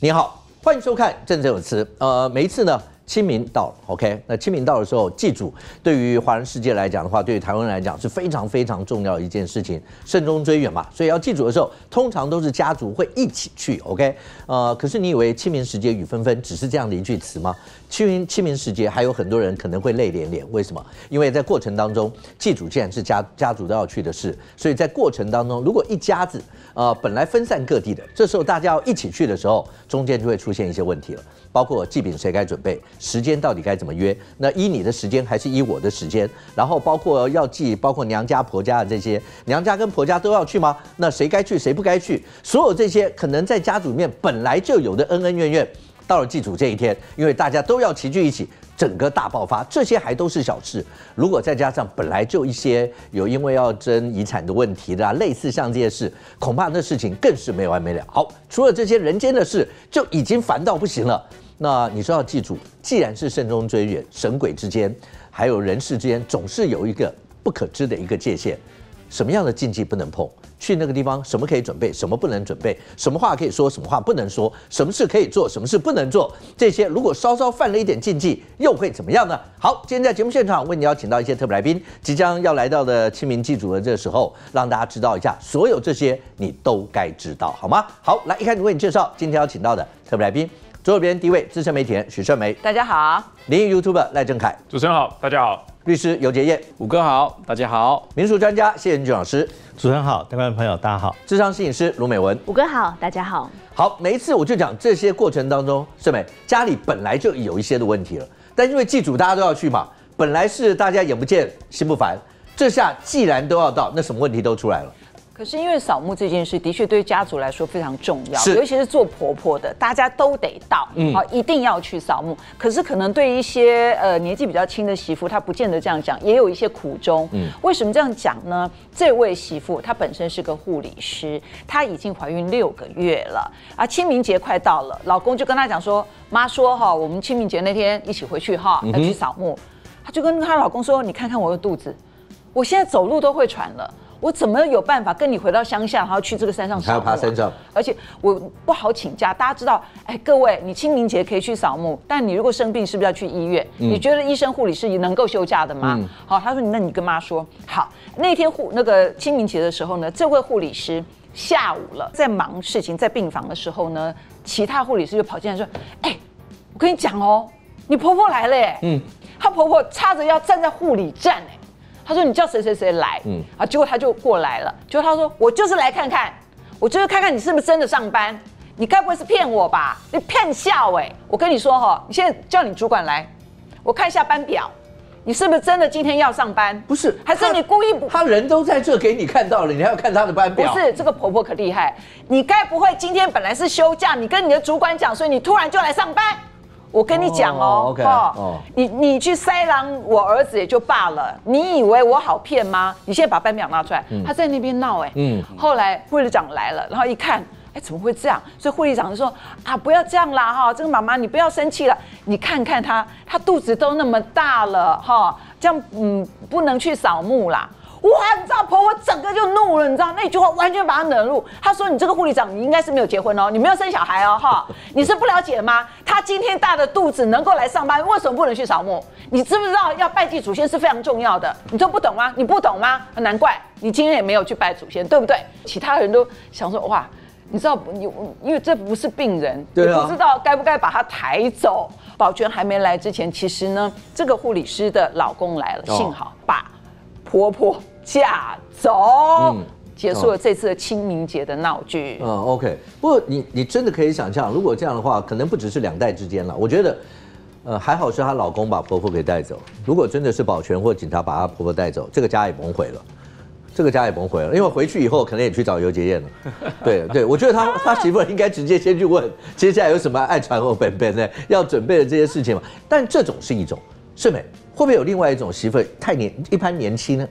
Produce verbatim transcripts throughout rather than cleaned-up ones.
你好，欢迎收看《政治有词》。呃，每一次呢，清明到了 ，OK， 那清明到的时候，祭祖对于华人世界来讲的话，对于台湾人来讲是非常非常重要的一件事情，慎终追远嘛。所以要祭祖的时候，通常都是家族会一起去 ，OK。呃，可是你以为清明时节雨纷纷只是这样的一句词吗？清明清明时节，还有很多人可能会泪连连，为什么？因为在过程当中，祭祖既然是家家族都要去的事，所以在过程当中，如果一家子呃本来分散各地的，这时候大家要一起去的时候，中间就会出现一些问题了，包括祭饼谁该准备，时间到底该怎么约？那依你的时间还是依我的时间？然后包括要祭，包括娘家婆家的这些，娘家跟婆家都要去吗？那谁该去，谁不该去？所有这些可能在家族里面本来就有的恩恩怨怨。到了祭祖这一天，因为大家都要齐聚一起，整个大爆发，这些还都是小事。如果再加上本来就一些有因为要争遗产的问题的啊，类似像这些事，恐怕那事情更是没完没了。好，除了这些人间的事，就已经烦到不行了。那你说要记住，既然是慎终追远，神鬼之间还有人世之间，总是有一个不可知的一个界限。什么样的禁忌不能碰？去那个地方，什么可以准备，什么不能准备？什么话可以说，什么话不能说？什么事可以做，什么事不能做？这些如果稍稍犯了一点禁忌，又会怎么样呢？好，今天在节目现场为你邀请到一些特别来宾，即将要来到的清明祭祖的这时候，让大家知道一下，所有这些你都该知道，好吗？好，来一开始为你介绍今天邀请到的特别来宾。左手边第一位资深媒体人许胜梅， 大家好； 联谊 YouTuber 赖正凯， 主持人好，大家好； 律师游杰业， 五哥好，大家好； 民俗专家谢元俊老师， 主持人好，观众朋友大家好； 智商摄影师卢美文， 五哥好，大家好。 好，每一次我就讲这些过程当中，胜美家里本来就有一些的问题了，但因为祭祖大家都要去嘛，本来是大家眼不见心不烦，这下既然都要到，那什么问题都出来了。 可是因为扫墓这件事的确对家族来说非常重要，尤其是做婆婆的，大家都得到，嗯，好，一定要去扫墓。可是可能对一些呃年纪比较轻的媳妇，她不见得这样讲，也有一些苦衷。嗯，为什么这样讲呢？这位媳妇她本身是个护理师，她已经怀孕六个月了，啊，清明节快到了，老公就跟她讲说，妈说哈，我们清明节那天一起回去哈，要去扫墓。她就跟她老公说，你看看我的肚子，我现在走路都会喘了。我怎么有办法跟你回到乡下，然后去这个山上扫墓、啊？还要爬山上，而且我不好请假。大家知道，哎，各位，你清明节可以去扫墓，但你如果生病，是不是要去医院？嗯、你觉得医生、护理师能够休假的吗？嗯、好，他说，那你跟妈说。好，那天护那个清明节的时候呢，这位护理师下午了，在忙事情，在病房的时候呢，其他护理师就跑进来说，哎，我跟你讲哦，你婆婆来了耶。嗯，她婆婆叉着腰站在护理站哎。他说：“你叫谁谁谁来？”嗯，啊，结果他就过来了。结果他说：“我就是来看看，我就是看看你是不是真的上班。你该不会是骗我吧？你骗笑哎！我跟你说哈，你现在叫你主管来，我看一下班表，你是不是真的今天要上班？ 不是， 还是你故意不？ 他人都在这给你看到了，你还要看他的班表？ 不是，这个婆婆可厉害。你该不会今天本来是休假，你跟你的主管讲，所以你突然就来上班？”我跟你讲哦， oh, okay. 哦， oh. 你你去塞狼我儿子也就罢了，你以为我好骗吗？你现在把班表拿出来，嗯、他在那边闹哎，嗯，后来护理长来了，然后一看，哎，怎么会这样？所以护理长就说啊，不要这样啦哈，这个妈妈你不要生气了，你看看她，她肚子都那么大了哈，这样嗯不能去扫墓啦。哇！你知道婆婆整个就怒了，你知道那句话完全把她惹怒。她说：“你这个护理长，你应该是没有结婚哦，你没有生小孩哦，哈，你是不了解吗？她今天大的肚子能够来上班，为什么不能去扫墓？你知不知道要拜祭祖先是非常重要的？你都不懂吗？你不懂吗？难怪你今天也没有去拜祖先，对不对？其他人都想说哇。”你知道，你因为这不是病人， 对啊， 你不知道该不该把他抬走。保全还没来之前，其实呢，这个护理师的老公来了，幸好把婆婆嫁走，嗯、结束了这次的清明节的闹剧。 嗯 ，OK。不过你你真的可以想象，如果这样的话，可能不只是两代之间了。我觉得，呃，还好是她老公把婆婆给带走。如果真的是保全或警察把她婆婆带走，这个家也甭毁了。这个家也甭回了，因为回去以后可能也去找游杰燕了。对对，我觉得他他媳妇应该直接先去问，接下来有什么爱传后本本呢？要准备的这些事情嘛。但这种是一种，是美会不会有另外一种媳妇太年一般年轻呢？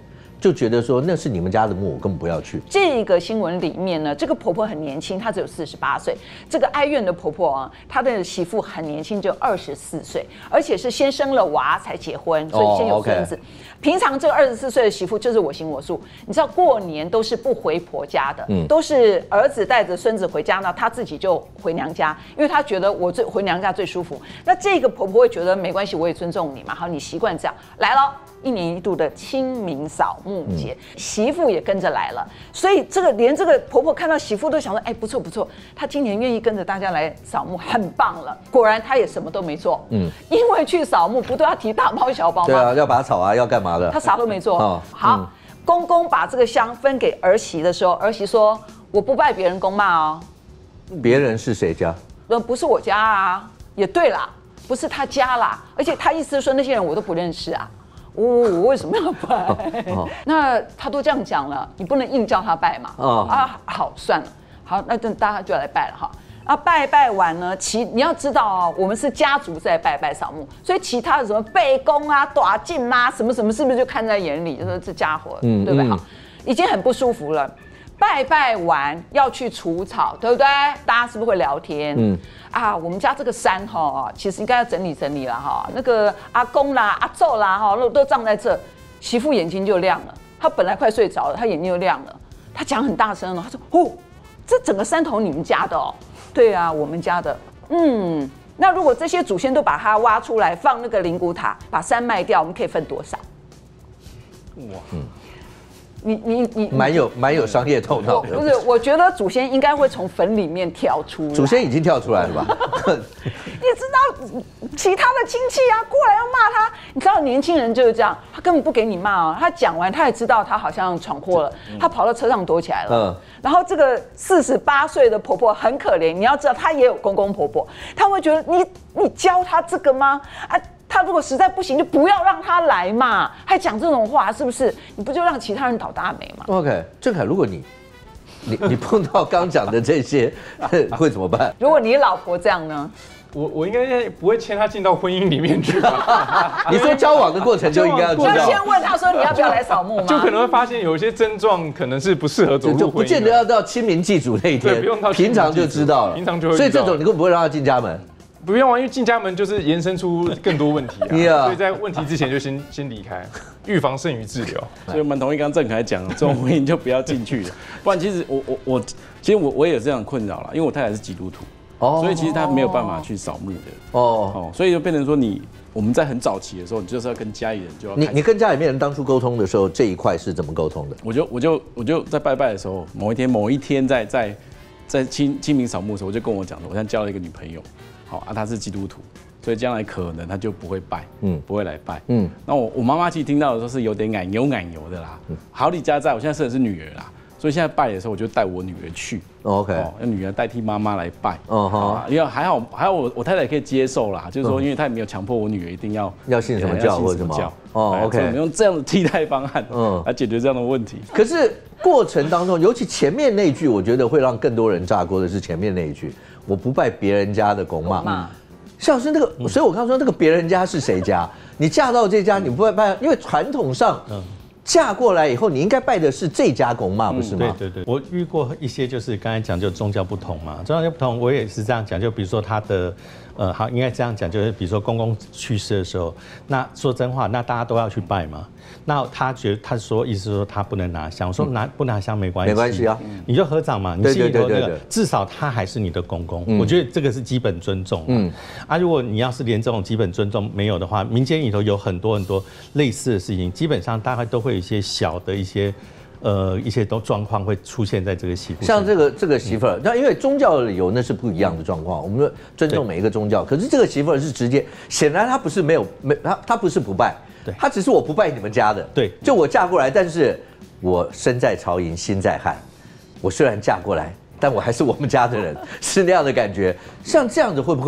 就觉得说那是你们家的墓，我根本不要去。 这个新闻里面呢，这个婆婆很年轻，她只有四十八岁。这个哀怨的婆婆啊，她的媳妇很年轻，只有二十四岁，而且是先生了娃才结婚，所以先有孙子。Oh, okay. 平常这个二十四岁的媳妇就是我行我素，你知道过年都是不回婆家的，嗯、都是儿子带着孙子回家呢，她自己就回娘家，因为她觉得我最回娘家最舒服。那这个婆婆会觉得没关系，我也尊重你嘛，好，你习惯这样来了。一年一度的清明扫墓节，嗯、媳妇也跟着来了，所以这个连这个婆婆看到媳妇都想说，哎，不错不错，她今年愿意跟着大家来扫墓，很棒了。果然她也什么都没做，嗯，因为去扫墓不都要提大包小包吗？ 对啊，要拔草啊，要干嘛的？ 她啥都没做。哦、好，嗯、公公把这个香分给儿媳的时候，儿媳说：“我不拜别人公妈哦。” 别人是谁家？ 呃，不是我家啊。也对啦，不是他家啦，而且他意思是说那些人我都不认识啊。我、哦、我为什么要拜？哦、那他都这样讲了，你不能硬叫他拜嘛。哦、啊，好，算了，好，那等大家就来拜了哈。啊，拜拜完呢，其你要知道哦，我们是家族在拜拜扫墓，所以其他的什么背公啊、大进啊，什么什么，是不是就看在眼里？就说这家伙，嗯、对不对？好，已经很不舒服了。拜拜完要去除草，对不对？大家是不是会聊天？嗯啊，我们家这个山哈，其实应该要整理整理了哈。那个阿公啦、阿祖啦哈，都都葬在这。媳妇眼睛就亮了，她本来快睡着了，她眼睛就亮了。她讲很大声了，她说：“哦，这整个山头你们家的哦？”对啊，我们家的。嗯，那如果这些祖先都把它挖出来放那个灵骨塔，把山卖掉，我们可以分多少？哇，嗯。你你你蛮有蛮有商业头脑的， 不是？我觉得祖先应该会从坟里面跳出来。 祖先已经跳出来了吧？ 你知道其他的亲戚啊过来要骂他，你知道年轻人就是这样，他根本不给你骂啊。他讲完他也知道他好像闯祸了，他跑到车上躲起来了。嗯。然后这个四十八岁的婆婆很可怜，你要知道她也有公公婆婆，他会觉得你你教他这个吗？啊。他如果实在不行，就不要让他来嘛，还讲这种话，是不是？你不就让其他人倒大霉吗 ？OK， 郑愷，如果你你你碰到刚讲的这些，会怎么办？ 如果你老婆这样呢？ 我我应该不会牵她进到婚姻里面去吧？ 你说交往的过程就应该要知道， 要先问他说你要不要来扫墓吗？ 就可能会发现有一些症状可能是不适合走入婚姻， 就不见得要到清明祭祖那一天， 不用到平常就知道了， 平常就会。 所以这种你根本不会让他进家门。 不用啊，因为进家门就是延伸出更多问题啊， yeah. 所以在问题之前就先先离开，预防胜于治疗。 所以我们同意刚郑愷讲，这种婚姻就不要进去了，不然其实我我我，其實我我也有这样的困扰啦，因为我太太是基督徒，哦，所以其实她没有办法去扫墓的，哦哦，所以就变成说你我们在很早期的时候，你就是要跟家里人就要你你跟家里面人当初沟通的时候，这一块是怎么沟通的？ 我就我就我就在拜拜的时候，某一天某一天在在在清清明扫墓的时候，我就跟我讲的，我现在交了一个女朋友。好啊，他是基督徒，所以将来可能他就不会拜，嗯，不会来拜，嗯。那我我妈妈其实听到的时候是有点奶油奶油的啦，嗯、好李家在，我现在生的是女儿啦，所以现在拜的时候我就带我女儿去 ，OK， 哦，让女儿代替妈妈来拜，哦哈，因为还好还好我我太太也可以接受啦，就是说因为她也没有强迫我女儿一定要要信什么教或者什么教，哦 ，OK， 我们用这样的替代方案，嗯，来解决这样的问题。 可是过程当中，尤其前面那一句，我觉得会让更多人炸锅的是前面那一句。我不拜别人家的公妈，像是那个，所以我刚刚说那个别人家是谁家？你嫁到这家，你不拜拜，因为传统上，嫁过来以后，你应该拜的是这家公妈，不是吗？ 对对对，我遇过一些，就是刚才讲就宗教不同嘛，宗教不同，我也是这样讲，就比如说他的。呃，好，应该这样讲，就是比如说公公去世的时候，那说真话，那大家都要去拜嘛。那他觉得他说意思是说他不能拿香，我说拿不拿香没关系， 没关系啊， 你就合掌嘛，你心里头那个，至少他还是你的公公，嗯、我觉得这个是基本尊重。嗯，啊，如果你要是连这种基本尊重没有的话，民间里头有很多很多类似的事情，基本上大概都会有一些小的一些。呃，一些都状况会出现在这个媳妇， 像这个这个媳妇儿，那因为宗教的理由那是不一样的状况，我们尊重每一个宗教。可是这个媳妇儿是直接，显然她不是没有没她她不是不拜，对，她只是我不拜你们家的， 对， 就我嫁过来，但是我身在曹营心在汉，我虽然嫁过来，但我还是我们家的人，是那样的感觉。像这样子会不会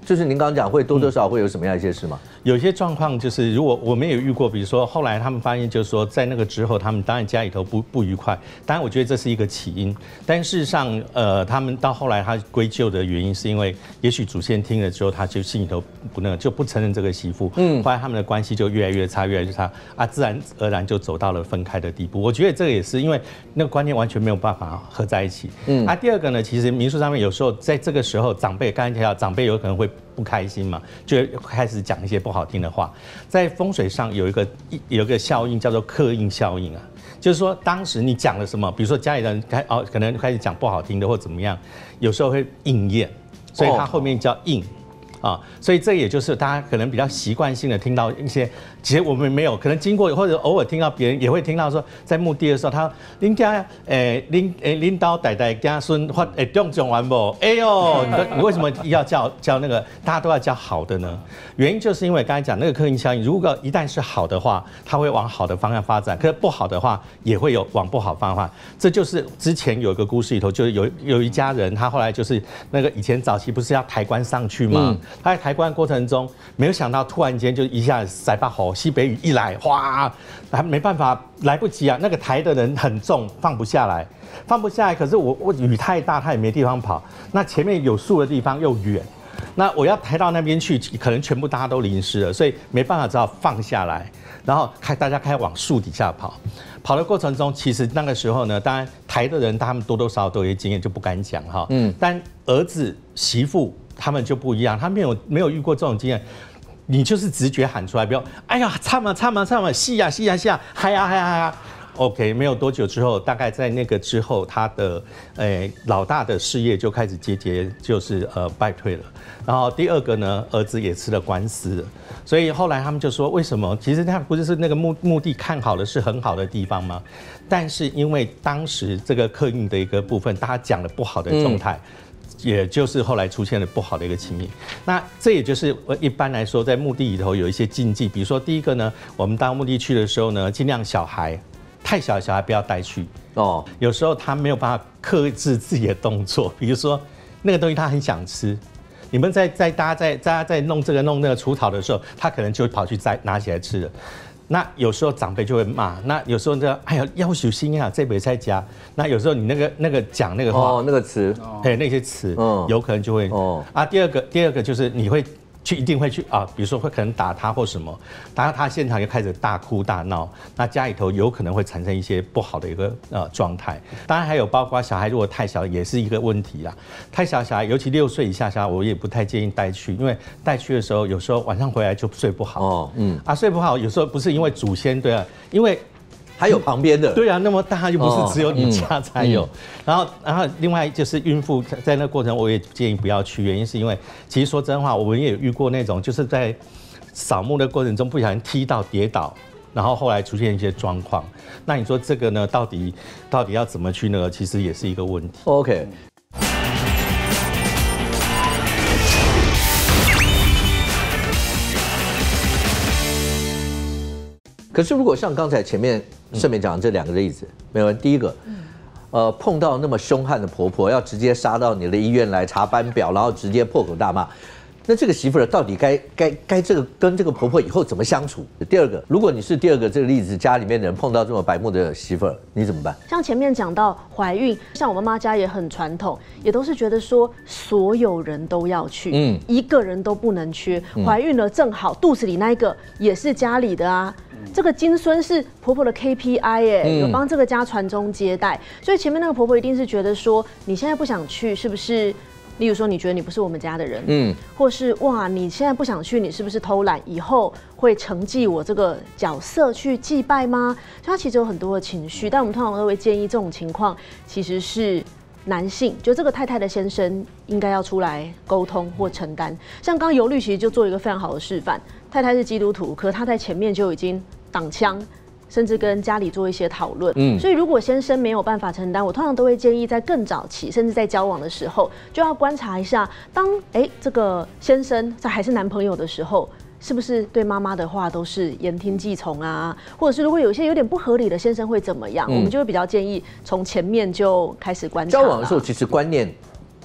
就是您刚刚讲会多多少少会有什么样一些事吗？ 有些状况就是，如果我们有遇过，比如说后来他们发现，就是说在那个之后，他们当然家里头不不愉快，当然我觉得这是一个起因，但事实上，呃，他们到后来他归咎的原因是因为，也许祖先听了之后，他就心里头不那个就不承认这个媳妇，嗯，后来他们的关系就越来越差，越来越差，啊，自然而然就走到了分开的地步。我觉得这个也是因为那个观念完全没有办法合在一起，嗯，啊，第二个呢，其实民俗上面有时候在这个时候，长辈刚才提到，长辈有可能会不开心嘛，就会开始讲一些不好听的话。在风水上有一个有一个效应叫做刻印效应啊，就是说当时你讲了什么，比如说家里人开哦可能开始讲不好听的或怎么样，有时候会应验，所以它后面叫应。啊，所以这也就是大家可能比较习惯性的听到一些，其实我们没有，可能经过或者偶尔听到别人也会听到说，在墓地的时候，他恁家诶恁诶恁刀代代家孙或诶中奖完不？哎呦，你为什么要叫叫那个大家都要叫好的呢？原因就是因为刚才讲那个刻印效应，如果一旦是好的话，它会往好的方向发展；可是不好的话，也会有往不好方向发展。这就是之前有一个故事里头，就是有有一家人，他后来就是那个以前早期不是要抬棺上去吗？嗯他在抬棺过程中，没有想到突然间就一下子塞把火，西北雨一来，哗，还没办法，来不及啊！那个抬的人很重，放不下来，放不下来。可是我我雨太大，他也没地方跑。那前面有树的地方又远，那我要抬到那边去，可能全部大家都淋湿了，所以没办法，只好放下来，然后开大家开始往树底下跑。跑的过程中，其实那个时候呢，当然抬的人他们多多少少都有些经验，就不敢讲哈。嗯，但儿子媳妇。他们就不一样，他没有没有遇过这种经验，你就是直觉喊出来，不要，哎呀，唱嘛唱嘛唱嘛，戏呀戏呀戏呀，嗨呀嗨呀嗨呀 ，OK， 没有多久之后，大概在那个之后，他的诶老大的事业就开始节节就是呃败退了，然后第二个呢，儿子也吃了官司了，所以后来他们就说，为什么？其实他不是那个墓墓地看好的是很好的地方吗？但是因为当时这个刻印的一个部分，大家讲了不好的状态。嗯也就是后来出现了不好的一个情形，那这也就是一般来说在墓地里头有一些禁忌，比如说第一个呢，我们到墓地去的时候呢，尽量小孩太小的小孩不要带去哦，有时候他没有办法克制自己的动作，比如说那个东西他很想吃，你们在在大家在大家在弄这个弄那个除草的时候，他可能就跑去摘拿起来吃了。那有时候长辈就会骂，那有时候这哎呀要小心啊，这辈在家。那有时候你那个那个讲那个话， 哦，那个词， 哎，那些词，嗯，有可能就会哦啊。第二个，第二个就是你会去一定会去啊，比如说会可能打他或什么，打到他现场就开始大哭大闹，那家里头有可能会产生一些不好的一个呃状态。当然还有包括小孩如果太小也是一个问题啦，太小小孩，尤其六岁以下小孩，我也不太建议带去，因为带去的时候有时候晚上回来就睡不好哦，嗯啊睡不好，有时候不是因为祖先对啊，因为。 还有旁边的， 对啊，那么大又不是只有你家才有。哦嗯、然后，然后另外就是孕妇在那个过程，我也建议不要去，原因是因为其实说真话，我们也遇过那种就是在扫墓的过程中不小心踢到跌倒，然后后来出现一些状况。那你说这个呢，到底到底要怎么去呢？其实也是一个问题。 OK。可是，如果像刚才前面上面讲的这两个例子，没有第一个，呃，碰到那么凶悍的婆婆，要直接杀到你的医院来查班表，然后直接破口大骂，那这个媳妇儿到底该该该这个跟这个婆婆以后怎么相处？第二个，如果你是第二个这个例子，家里面的人碰到这么白目的媳妇儿，你怎么办？ 像前面讲到怀孕，像我妈妈家也很传统，也都是觉得说所有人都要去，嗯，一个人都不能缺。怀孕了正好肚子里那一个也是家里的啊。这个金孙是婆婆的 K P I 哎，有帮这个家传宗接代，所以前面那个婆婆一定是觉得说，你现在不想去，是不是？例如说，你觉得你不是我们家的人，嗯，或是哇，你现在不想去，你是不是偷懒？以后会承继我这个角色去祭拜吗？所以他其实有很多的情绪，但我们通常都会建议这种情况其实是男性，就这个太太的先生应该要出来沟通或承担。像刚刚尤律其实就做一个非常好的示范，太太是基督徒，可他在前面就已经挡枪。甚至跟家里做一些讨论，嗯，所以如果先生没有办法承担，我通常都会建议在更早期，甚至在交往的时候，就要观察一下，当哎、欸、这个先生在还是男朋友的时候，是不是对妈妈的话都是言听计从啊？或者是如果有一些有点不合理的先生会怎么样？嗯、我们就会比较建议从前面就开始观察。 交往的时候，其实观念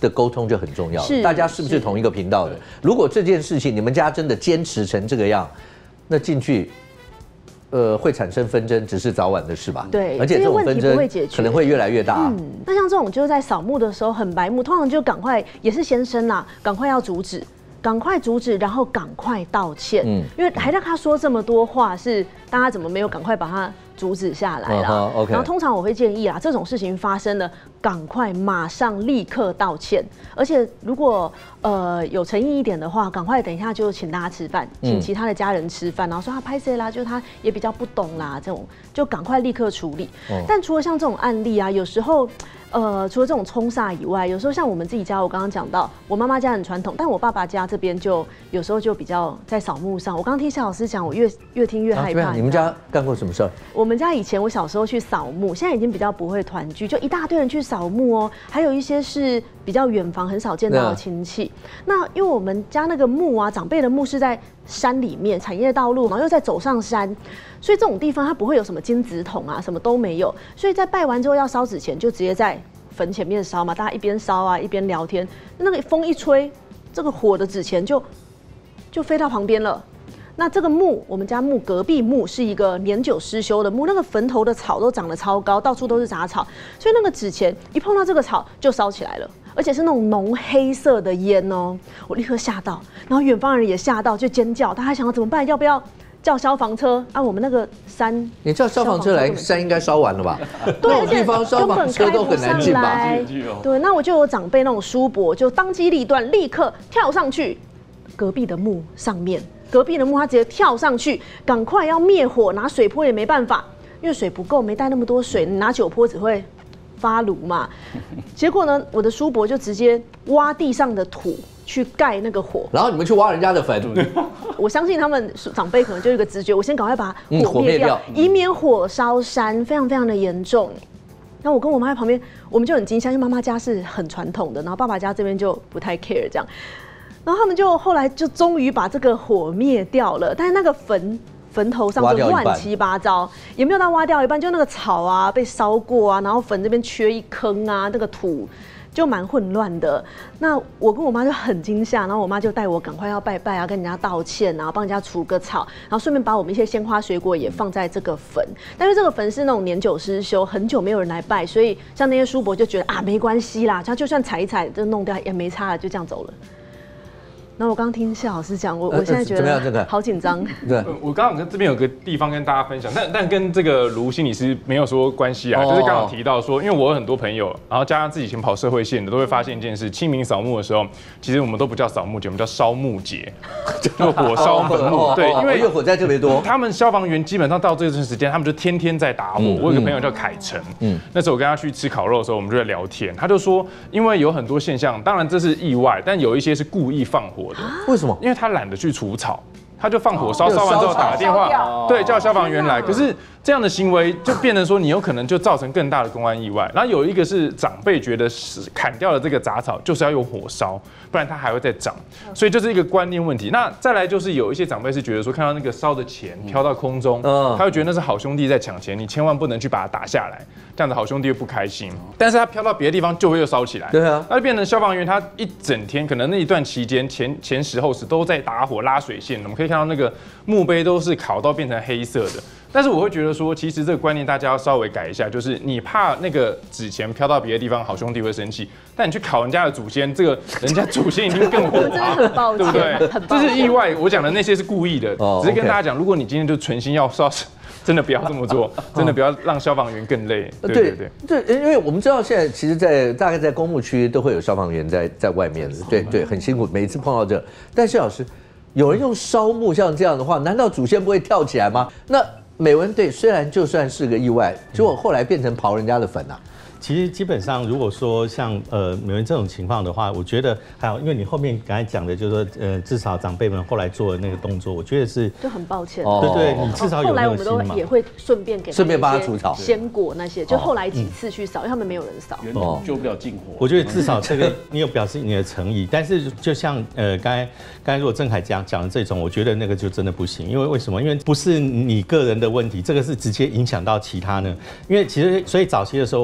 的沟通就很重要了， 是大家是不是同一个频道的？如果这件事情你们家真的坚持成这个样，那进去。呃，会产生纷争，只是早晚的事吧。 对， 而且这种纷争可能会越来越大。 嗯，那像这种就是在扫墓的时候很白目，通常就赶快也是先生啦，赶快要阻止，赶快阻止，然后赶快道歉。嗯，因为还让他说这么多话，是大家怎么没有赶快把他阻止下来啦？ uh huh, okay. 然后通常我会建议啦，这种事情发生了，赶快马上立刻道歉，而且如果呃有诚意一点的话，赶快等一下就请大家吃饭，请其他的家人吃饭，然后说他拍谁啦，就他也比较不懂啦，这种就赶快立刻处理。哦、但除了像这种案例啊，有时候。呃，除了这种冲煞以外，有时候像我们自己家，我刚刚讲到，我妈妈家很传统，但我爸爸家这边就有时候就比较在扫墓上。我刚刚听夏老师讲，我越越听越害怕。 啊、你们家干过什么事儿？ 我们家以前我小时候去扫墓，现在已经比较不会团聚，就一大堆人去扫墓哦，还有一些是比较远房很少见到的亲戚。那因为我们家那个墓啊，长辈的墓是在山里面，产业道路，然后又再走上山，所以这种地方它不会有什么金纸筒啊，什么都没有。所以在拜完之后要烧纸钱，就直接在坟前面烧嘛，大家一边烧啊一边聊天，那个风一吹，这个火的纸钱就就飞到旁边了。那这个墓，我们家墓隔壁墓是一个年久失修的墓，那个坟头的草都长得超高，到处都是杂草，所以那个纸钱一碰到这个草就烧起来了，而且是那种浓黑色的烟哦，我立刻吓到，然后远方人也吓到，就尖叫，他还想要怎么办，要不要叫消防车啊？我们那个山， 你叫消防车来，山应该烧完了吧？ 对， 那种地方消防车都很难进吧？ 对，那我就有长辈那种叔伯，就当机立断，立刻跳上去隔壁的墓上面。隔壁的墓，他直接跳上去，赶快要灭火，拿水泼也没办法，因为水不够，没带那么多水，你拿酒泼只会发炉嘛。结果呢，我的叔伯就直接挖地上的土去盖那个火， 然后你们去挖人家的坟。 我相信他们长辈可能就有一个直觉，我先赶快把火灭掉，嗯、以免火烧山，非常非常的严重。然后我跟我妈在旁边，我们就很惊吓，因为妈妈家是很传统的，然后爸爸家这边就不太 care 这样。然后他们就后来就终于把这个火灭掉了，但是那个坟坟头上就乱七八糟，也没有到挖掉一半，就那个草啊被烧过啊，然后坟这边缺一坑啊，那个土就蛮混乱的。那我跟我妈就很惊吓，然后我妈就带我赶快要拜拜啊，跟人家道歉啊，帮人家除个草，然后顺便把我们一些鲜花水果也放在这个坟。但是这个坟是那种年久失修，很久没有人来拜，所以像那些叔伯就觉得啊没关系啦，他就算踩一踩就弄掉也没差了，就这样走了。然后我刚刚听谢老师讲，我我现在觉得好紧张。 对， 我刚刚跟这边有个地方跟大家分享，但但跟这个卢心理师没有说关系啊，就是刚刚提到说，因为我有很多朋友，然后加上自己以前跑社会线的，都会发现一件事：清明扫墓的时候，其实我们都不叫扫墓节，我们叫烧墓节，就火烧坟墓。对，因为越火灾特别多。 他们消防员基本上到这段时间，他们就天天在打火。我有个朋友叫凯成，嗯，那时候我跟他去吃烤肉的时候，我们就在聊天，他就说，因为有很多现象，当然这是意外，但有一些是故意放火。 为什么？ 因为他懒得去除草，他就放火烧，烧完之后打个电话，对，叫消防员来。可是这样的行为就变成说，你有可能就造成更大的公安意外。然后有一个是长辈觉得是砍掉了这个杂草，就是要用火烧，不然它还会再长，所以就是一个观念问题。那再来就是有一些长辈是觉得说，看到那个烧的钱飘到空中，他会觉得那是好兄弟在抢钱，你千万不能去把它打下来，这样子好兄弟会不开心。但是他飘到别的地方就会又烧起来， 对啊， 那就变成消防员他一整天可能那一段期间前前十后十都在打火拉水线，我们可以看到那个墓碑都是烤到变成黑色的。但是我会觉得说，其实这个观念大家要稍微改一下，就是你怕那个纸钱飘到别的地方，好兄弟会生气，但你去烤人家的祖先，这个人家祖先一定更火啊，对不对？这是意外，我讲的那些是故意的，只是跟大家讲，如果你今天就存心要烧，真的不要这么做，真的不要让消防员更累。对对对对，因为我们知道现在其实，在大概在公墓区都会有消防员在在外面，对对，很辛苦，每一次碰到这。但是老师，有人用烧木像这样的话，难道祖先不会跳起来吗？那美文对，虽然就算是个意外，结果后来变成刨人家的坟啊。 其实基本上，如果说像呃美文这种情况的话，我觉得还有，因为你后面刚才讲的，就是说呃，至少长辈们后来做的那个动作，我觉得是就很抱歉。 对对，你至少有后来我们那个心嘛。 都也会顺便给顺便帮他除草、 鲜果那些，就后来几次去扫，因为他们没有人扫， 源头救不了近火。 我觉得至少这个你有表示你的诚意，但是就像呃刚才刚才如果郑凯讲讲的这种，我觉得那个就真的不行，因为为什么？因为不是你个人的问题，这个是直接影响到其他呢。因为其实所以早期的时候，我们就说。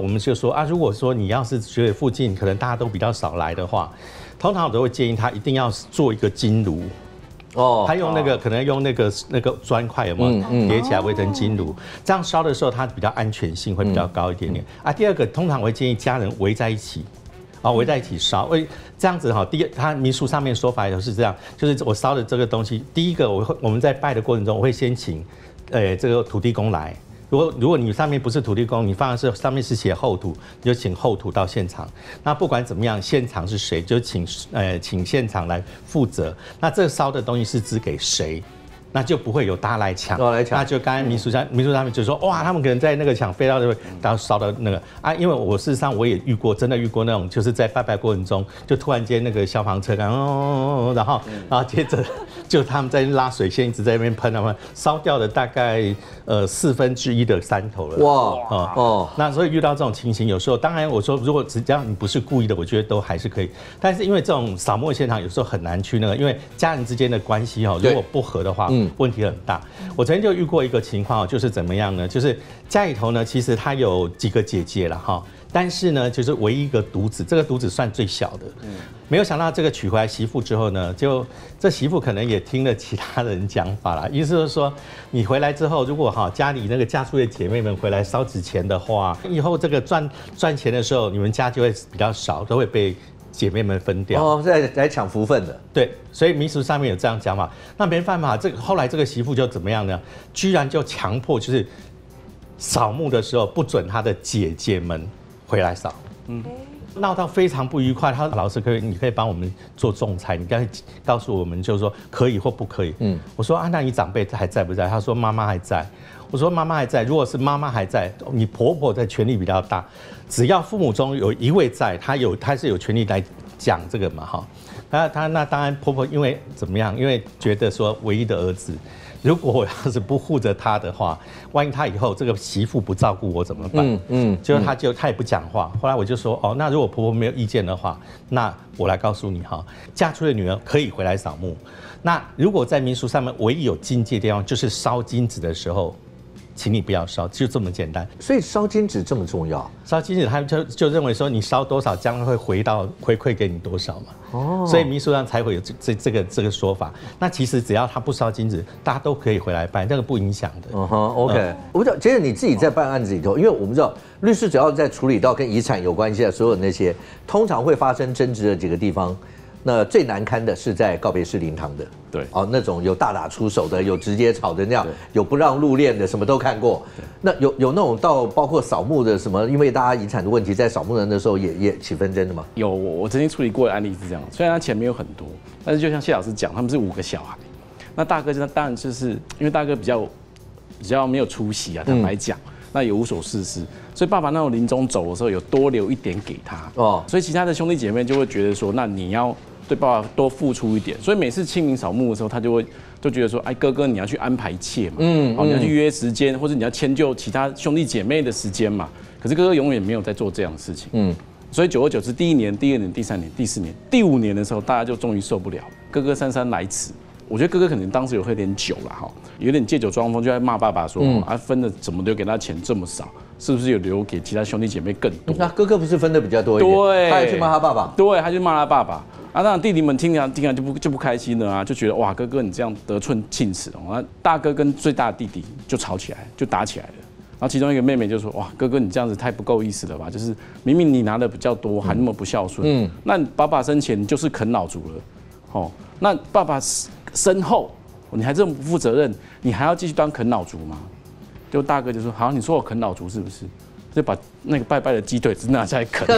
说啊，如果说你要是觉得附近可能大家都比较少来的话，通常我都会建议他一定要做一个金炉。哦，他用那个可能用那个那个砖块有没有叠起来围成金炉，这样烧的时候它比较安全性会比较高一点点啊。第二个，通常我会建议家人围在一起。啊，围在一起烧，为这样子哈。第一，他民俗上面说法也是这样，就是我烧的这个东西，第一个我会我们在拜的过程中，我会先请，呃，这个土地公来。如果如果你上面不是土地公，你放的是上面是写后土，你就请后土到现场。那不管怎么样，现场是谁，就请呃请现场来负责。那这烧的东西是支给谁？那就不会有大家来抢，那就刚才民俗上民俗上面就说哇，他们可能在那个抢飞到就到烧的那个啊，因为我事实上我也遇过，真的遇过那种就是在拜拜过程中，就突然间那个消防车刚哦，然后然后接着就他们在拉水线一直在那边喷，他们烧掉了大概呃四分之一的山头了。哇哦哦，那所以遇到这种情形，有时候当然我说如果只要你不是故意的，我觉得都还是可以，但是因为这种扫墓现场有时候很难去那个，因为家人之间的关系哦，如果不合的话。问题很大。我曾经就遇过一个情况，就是怎么样呢？就是家里头呢，其实他有几个姐姐了哈，但是呢，就是唯一一个独子，这个独子算最小的。嗯，没有想到这个娶回来媳妇之后呢，就这媳妇可能也听了其他人讲法啦，意思就是说，你回来之后，如果哈家里那个嫁出的姐妹们回来烧纸钱的话，以后这个赚赚钱的时候，你们家就会比较少，都会被姐妹们分掉哦，在来抢福分的。 对，所以民俗上面有这样讲法。那没办法，这个后来这个媳妇就怎么样呢？居然就强迫，就是扫墓的时候不准她的姐姐们回来扫。嗯。闹到非常不愉快，他说老师可以，你可以帮我们做仲裁，你刚才告诉我们就是说可以或不可以。嗯，我说啊，那你长辈还在不在？他说妈妈还在。我说妈妈还在，如果是妈妈还在，你婆婆的权力比较大，只要父母中有一位在，她有她是有权利来讲这个嘛哈。那她那当然婆婆因为怎么样？因为觉得说唯一的儿子。如果我要是不护着他的话，万一他以后这个媳妇不照顾我怎么办？嗯嗯，结果他就他也不讲话。后来我就说，哦，那如果婆婆没有意见的话，那我来告诉你哈，嫁出的女儿可以回来扫墓。那如果在民俗上面唯一有禁忌的地方，就是烧金纸的时候，请你不要烧，就这么简单。 所以烧金纸这么重要？ 烧金纸，他就就认为说你烧多少，将来会回到回馈给你多少嘛。哦，所以民俗上才会有这这这个这个说法。那其实只要他不烧金纸，大家都可以回来办，那个不影响的。 嗯哼 ，OK。我不知道，其实你自己在办案子里头，因为我们知道律师只要在处理到跟遗产有关系的所有那些，通常会发生争执的几个地方。那最难堪的是在告别式灵堂的， 对， 哦，那种有大打出手的，有直接吵的那样，有不让入殓的，什么都看过。那有有那种到包括扫墓的什么，因为大家遗产的问题，在扫墓人的时候也也起纷争的吗？ 有，我我曾经处理过的案例是这样，虽然他钱没有很多，但是就像谢老师讲，他们是五个小孩，那大哥就当然就是因为大哥比较比较没有出息啊，坦白讲。嗯，那也无所事事，所以爸爸那种临终走的时候有多留一点给他哦，所以其他的兄弟姐妹就会觉得说，那你要对爸爸多付出一点，所以每次清明扫墓的时候，他就会就觉得说，哎，哥哥你要去安排一切嘛，嗯，好，你要去约时间，或者你要迁就其他兄弟姐妹的时间嘛。可是哥哥永远没有在做这样的事情，嗯，所以久而久之，第一年、第二年、第三年、第四年、第五年的时候，大家就终于受不了，哥哥姗姗来迟。我觉得哥哥可能当时有喝点酒了哈，有点借酒装疯，就在骂爸爸说，嗯、啊分的怎么留给他钱这么少，是不是有留给其他兄弟姐妹更多？ 那哥哥不是分的比较多一点？对，他也去骂他爸爸。 对，他就骂他爸爸。啊，当然弟弟们听讲听讲就不就不开心了啊，就觉得哇，哥哥你这样得寸进尺哦。那大哥跟最大的弟弟就吵起来，就打起来了。然后其中一个妹妹就说：“哇，哥哥你这样子太不够意思了吧？就是明明你拿的比较多，还那么不孝顺。嗯，那你爸爸生前你就是啃老族了，哦，那爸爸身后你还这么不负责任，你还要继续当啃老族吗？”就大哥就说：“好，你说我啃老族是不是？就把那个拜拜的鸡腿只拿下来啃。”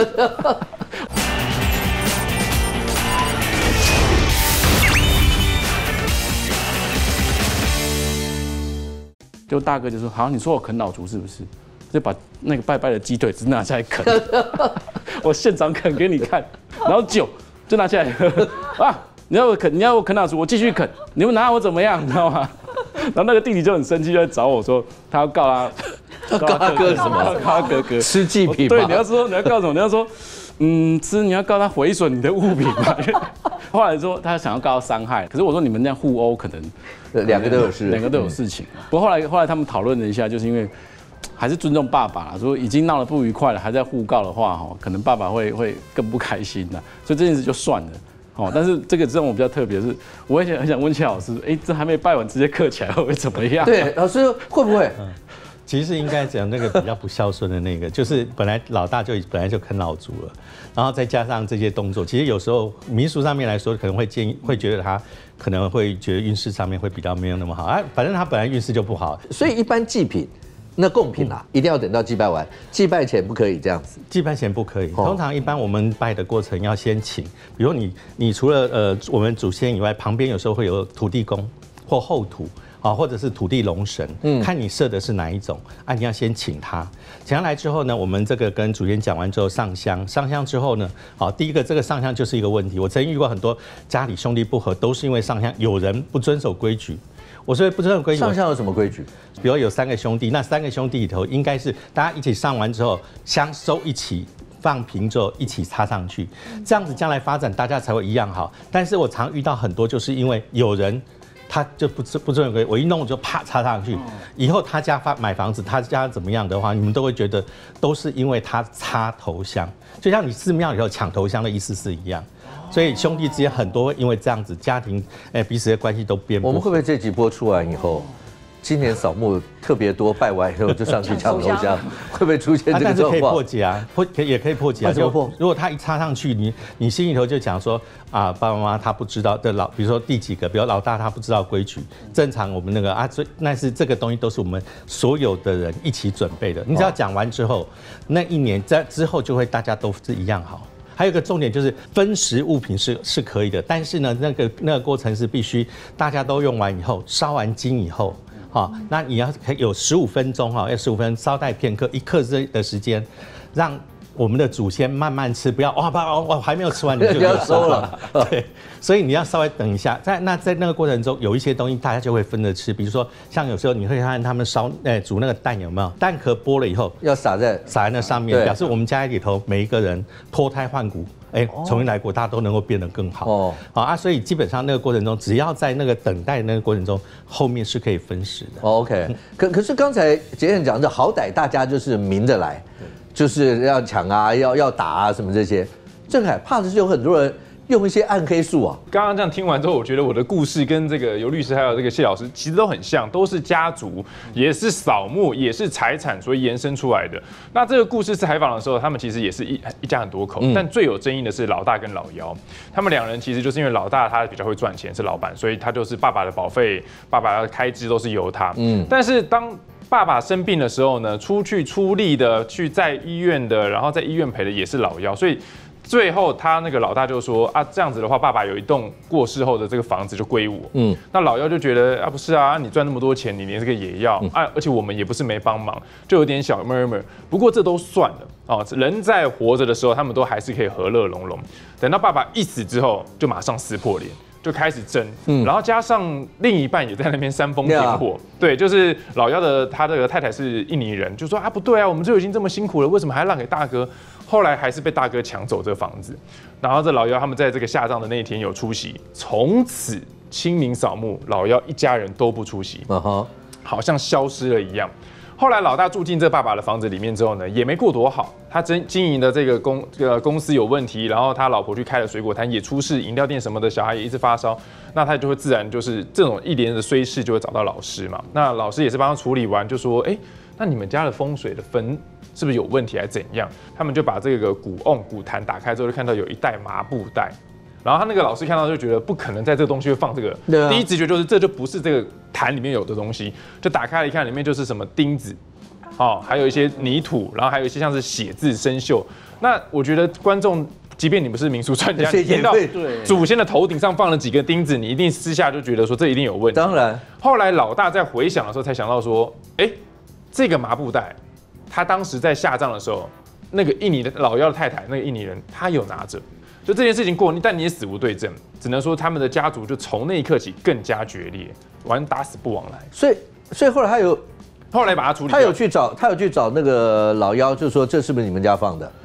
就大哥就说：“好，你说我啃老族是不是？就把那个拜拜的鸡腿只拿下来啃，我现场啃给你看，然后酒就拿下来喝啊！你要我啃，你要我啃老族，我继续啃，你们拿我怎么样？你知道吗？”然后那个弟弟就很生气，就在找我说，他要告他， 他告他哥什么？ 告他哥哥吃祭品。 对，你要说你要告什么？你要说，嗯，吃你要告他毁损你的物品嘛。后来说他想要告他伤害，可是我说你们这样互殴可能。 两个都有事， 两个都有事情。不过后来后来他们讨论了一下，就是因为还是尊重爸爸啦。如果已经闹得不愉快了，还在互告的话，哈，可能爸爸会会更不开心的。所以这件事就算了。哦，但是这个让我比较特别是，我也很想问邱老师，哎，这还没拜完直接刻起来会不会怎么样？ 对，老师会不会？ 嗯，其实应该讲那个比较不孝顺的那个，就是本来老大就本来就啃老族了，然后再加上这些动作，其实有时候民俗上面来说，可能会建议会觉得他可能会觉得运势上面会比较没有那么好啊，反正他本来运势就不好， 所以一般祭品。那贡品啊，一定要等到祭拜完，祭拜前不可以这样子。 祭拜前不可以，通常一般我们拜的过程要先请，比如你你除了呃我们祖先以外，旁边有时候会有土地公或后土啊，或者是土地龙神，嗯，看你设的是哪一种，啊，你要先请他，请他来之后呢，我们这个跟祖先讲完之后上香，上香之后呢，好，第一个这个上香就是一个问题，我曾经遇过很多家里兄弟不和，都是因为上香有人不遵守规矩。我说不遵守规矩， 上香有什么规矩？ 比如有三个兄弟，那三个兄弟里头应该是大家一起上完之后，香收一起放平之后一起插上去，这样子将来发展大家才会一样好。但是我常遇到很多，就是因为有人他就不不遵守规矩，我一弄就啪插上去，以后他家发买房子，他家怎么样的话，你们都会觉得都是因为他插头香，就像你寺庙里头抢头香的意思是一样。所以兄弟之间很多会因为这样子，家庭哎彼此的关系都变不好。 我们会不会这集播出完以后，今年扫墓特别多，拜完以后就上去抢头香，会不会出现这个状况？ 但是可以破解啊，破也可以破解啊。 怎么破？ 如果他一插上去，你你心里头就讲说啊，爸爸妈妈他不知道的老，比如说第几个，比如老大他不知道规矩，正常我们那个啊，所以那是这个东西都是我们所有的人一起准备的。你只要讲完之后，那一年在之后就会大家都是一样好。还有一个重点就是分食物品是是可以的，但是呢，那个那个过程是必须大家都用完以后，烧完金以后，哈，那你要有十五分钟哈，要十五分钟稍待片刻，一刻之的时间，让我们的祖先慢慢吃，不要哇把我还没有吃完你就要收了， 对，所以你要稍微等一下，在那在那个过程中有一些东西大家就会分着吃，比如说像有时候你会看他们烧哎煮那个蛋有没有？蛋壳剥了以后要撒在撒在那上面，表示我们家里头每一个人脱胎换骨。哎，重新来过，大家都能够变得更好。哦，好啊，所以基本上那个过程中，只要在那个等待那个过程中，后面是可以分食的。 OK，可可是刚才杰燕讲的，好歹大家就是明着来，就是要抢啊，要要打啊，什么这些。郑凯怕的是有很多人用一些暗黑术啊。 刚刚这样听完之后，我觉得我的故事跟这个尤律师还有这个谢老师其实都很像，都是家族，也是扫墓，也是财产，所以延伸出来的。那这个故事采访的时候，他们其实也是一一家很多口，嗯、但最有争议的是老大跟老幺，他们两人其实就是因为老大他比较会赚钱，是老板，所以他就是爸爸的保费、爸爸的开支都是由他。嗯，但是当爸爸生病的时候呢，出去出力的，去在医院的，然后在医院陪的也是老幺，所以。最后，他那个老大就说啊，这样子的话，爸爸有一栋过世后的这个房子就归我。嗯，那老幺就觉得啊，不是啊，你赚那么多钱，你连这个也要啊，而且我们也不是没帮忙，就有点小 murmur。不过这都算了哦，人在活着的时候，他们都还是可以和乐融融。等到爸爸一死之后，就马上撕破脸。就开始争，嗯，然后加上另一半也在那边煽风点火， yeah. 对，就是老幺的他这个太太是印尼人，就说啊不对啊，我们就已经这么辛苦了，为什么还要让给大哥？后来还是被大哥抢走这个房子，然后这老幺他们在这个下葬的那一天有出席，从此清明扫墓，老幺一家人都不出席，嗯哼，好像消失了一样。后来老大住进这爸爸的房子里面之后呢，也没过多好。他经经营的这个公这个公司有问题，然后他老婆去开了水果摊也出事，饮料店什么的，小孩也一直发烧，那他就会自然就是这种一连的衰事就会找到老师嘛。那老师也是帮他处理完，就说，哎、欸，那你们家的风水的分是不是有问题，还是怎样？他们就把这个古瓮古坛打开之后，就看到有一袋麻布袋。然后他那个老师看到就觉得不可能在这个东西会放这个，啊、第一直觉就是这就不是这个坛里面有的东西，就打开来一看，里面就是什么钉子，哦，还有一些泥土，然后还有一些像是写字生锈。那我觉得观众，即便你不是民俗专家，你听到祖先的头顶上放了几个钉子，你一定私下就觉得说这一定有问题。 当然， 后来老大在回想的时候才想到说，哎，这个麻布袋，他当时在下葬的时候，那个印尼的老幺的太太，那个印尼人，他有拿着。就这件事情过，但你也死无对证，只能说他们的家族就从那一刻起更加决裂，玩打死不往来。 所以，所以后来他有， 后来把他处理， 他有去找，他有去找那个老幺，就说这是不是你们家放的？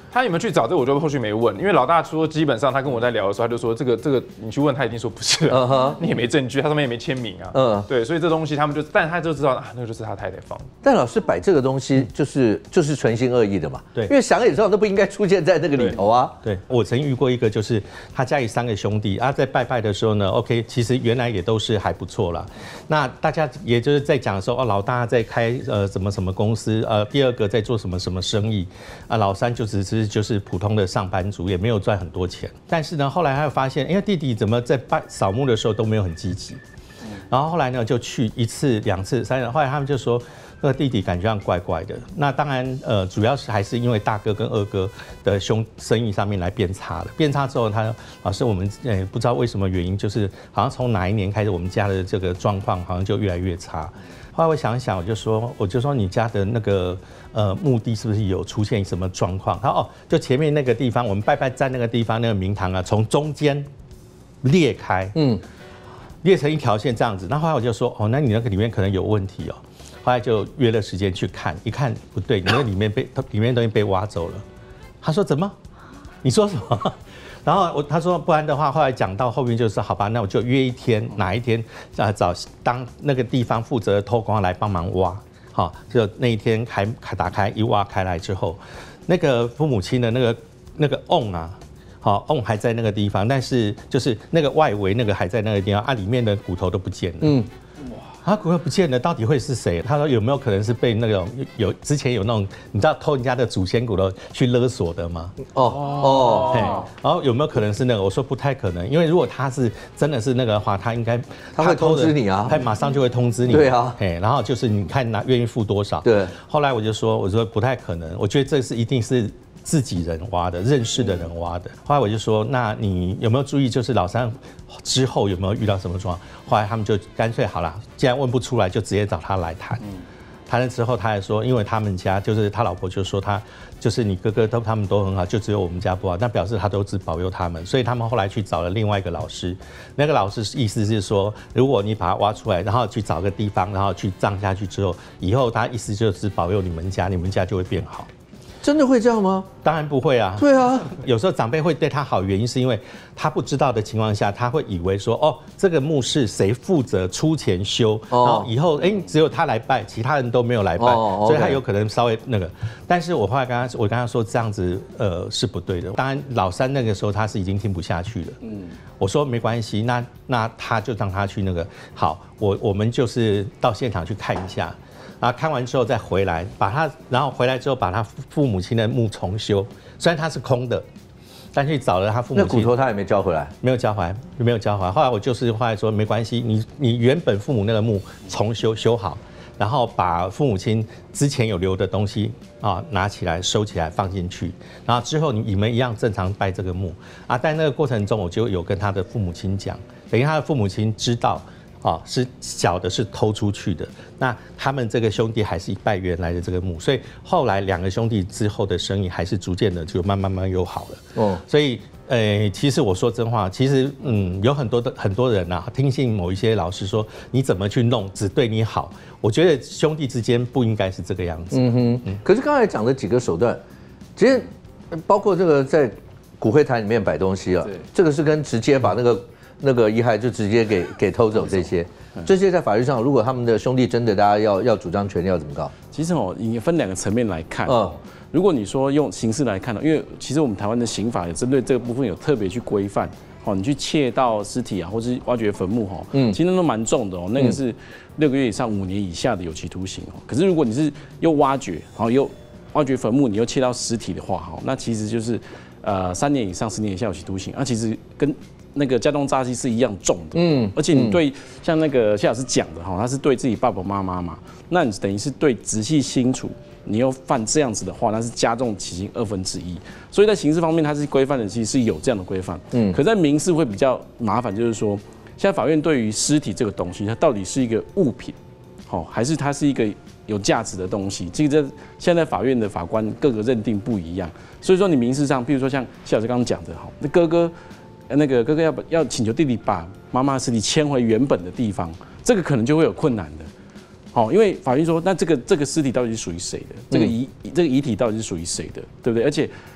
他有没有去找这个，我就后续没问，因为老大说基本上他跟我在聊的时候，他就说这个这个你去问他一定说不是、啊， uh-huh. 你也没证据，他上面也没签名啊，嗯，对，所以这东西他们就，但他就知道啊，那个就是他太太放的。 但老师摆这个东西就是就是存心恶意的嘛，对，因为想也知道都不应该出现在那个里头啊。 对，我曾遇过一个，就是他家里三个兄弟啊，在拜拜的时候呢 ，OK， 其实原来也都是还不错啦。那大家也就是在讲说，哦，老大在开呃什么什么公司，呃，第二个在做什么什么生意，啊，老三就只是就是普通的上班族，也没有赚很多钱。但是呢，后来他又发现，因为弟弟怎么在拜扫墓的时候都没有很积极，然后后来呢就去一次、两次、三次，后来他们就说那个弟弟感觉上怪怪的。那当然，呃，主要是还是因为大哥跟二哥的兄生意上面来变差了。变差之后，他老师我们呃不知道为什么原因，就是好像从哪一年开始，我们家的这个状况好像就越来越差。后来我想一想，我就说，我就说你家的那个呃墓地是不是有出现什么状况？他说哦，就前面那个地方，我们拜拜站那个地方那个明堂啊，从中间裂开，嗯，裂成一条线这样子。那后来我就说，哦，那你那个里面可能有问题哦。后来就约了时间去看，一看不对，你那里面被里面东西被挖走了。他说怎么？你说什么？然后我他说不然的话，后来讲到后面就是好吧，那我就约一天，哪一天啊找当那个地方负责的偷工来帮忙挖，好，就那一天开开打开一挖开来之后，那个父母亲的那个那个瓮啊，好瓮还在那个地方，但是就是那个外围那个还在那个地方啊，里面的骨头都不见了。嗯。他骨头不见了，到底会是谁？他说有没有可能是被那种有之前有那种你知道偷人家的祖先骨头去勒索的吗？哦哦，对。然后有没有可能是那个？我说不太可能，因为如果他是真的是那个的话，他应该他会通知你啊， 他马上就会通知你。 对啊， 哎，然后就是你看拿愿意付多少。 对。 后来我就说，我说不太可能，我觉得这是一定是自己人挖的，认识的人挖的。后来我就说，那你有没有注意，就是老三之后有没有遇到什么状况？后来他们就干脆好了，既然问不出来，就直接找他来谈。谈了之后，他还说，因为他们家就是他老婆就说他就是你哥哥都他们都很好，就只有我们家不好，那表示他都只保佑他们，所以他们后来去找了另外一个老师，那个老师意思是说，如果你把它挖出来，然后去找个地方，然后去葬下去之后，以后他意思就是保佑你们家，你们家就会变好。 真的会这样吗？ 当然不会啊。 对啊， 有时候长辈会对他好，原因是因为他不知道的情况下，他会以为说，哦，这个墓是谁负责出钱修，哦、然后以后哎、欸、只有他来拜，其他人都没有来拜，哦、所以他有可能稍微那个。但是我后来跟他，我跟他说这样子呃是不对的。当然老三那个时候他是已经听不下去了，嗯，我说没关系，那那他就让他去那个好，我我们就是到现场去看一下。然后看完之后再回来，把他，然后回来之后把他父母亲的墓重修，虽然他是空的，但是找了他父母亲。 那骨头他也没交回来， 没有交回来，没有交回来。后来我就是后来说没关系，你你原本父母那个墓重修修好，然后把父母亲之前有留的东西啊拿起来收起来放进去，然后之后你你们一样正常拜这个墓啊。在那个过程中，我就有跟他的父母亲讲，等于他的父母亲知道。哦，是小的是偷出去的，那他们这个兄弟还是拜原来的这个墓，所以后来两个兄弟之后的生意还是逐渐的就慢慢慢又好了。哦，所以呃，其实我说真话，其实嗯，有很多的很多人啊，听信某一些老师说你怎么去弄只对你好，我觉得兄弟之间不应该是这个样子。嗯哼， 嗯可是刚才讲的几个手段，其实包括这个在骨灰坛里面摆东西啊，这个是跟直接把那个。那个遗骸就直接给给偷走这些，这些在法律上，如果他们的兄弟真的大家要要主张权利，要怎么搞？ 其实哦，你分两个层面来看。嗯，如果你说用刑事来看呢，因为其实我们台湾的刑法也针对这个部分有特别去规范。哦，你去窃盗尸体啊，或是挖掘坟墓哈，嗯，其实都蛮重的哦，那个是六个月以上五年以下的有期徒刑哦。可是如果你是又挖掘，然后又挖掘坟墓，你又窃盗尸体的话，哈，那其实就是呃三年以上十年以下有期徒刑。那其实跟那个加重诈欺是一样重的，嗯，而且你对像那个谢老师讲的哈，他是对自己爸爸妈妈嘛，那你等于是对直系亲属，你又犯这样子的话，那是加重起刑二分之一。所以在刑事方面，它是规范的，其实是有这样的规范，嗯，可在民事会比较麻烦，就是说，现在法院对于尸体这个东西，它到底是一个物品，好，还是它是一个有价值的东西？这个在现在法院的法官各个认定不一样，所以说你民事上，比如说像谢老师刚刚讲的，哈，那哥哥。那个哥哥要要请求弟弟把妈妈的尸体迁回原本的地方，这个可能就会有困难的，好，因为法院说，那这个这个尸体到底是属于谁的？这个遗这个遗体到底是属于谁的，对不对？而且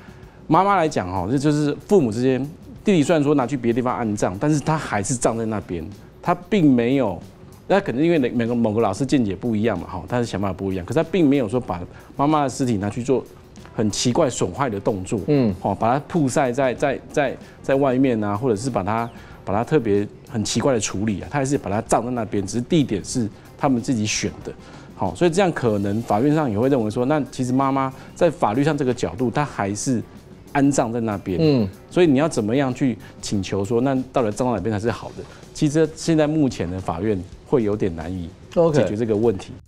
妈妈来讲哈，这就是父母之间，弟弟虽然说拿去别的地方安葬，但是他还是葬在那边，他并没有。那可能因为每个某个老师见解不一样嘛，哈，他的想法不一样，可是他并没有说把妈妈的尸体拿去做很奇怪损坏的动作，嗯，好，把它曝晒在在在在外面啊，或者是把它把它特别很奇怪的处理啊，他还是把它葬在那边，只是地点是他们自己选的，好，所以这样可能法院上也会认为说，那其实妈妈在法律上这个角度，她还是安葬在那边，嗯，所以你要怎么样去请求说，那到底葬到哪边才是好的？其实现在目前的法院会有点难以解决这个问题。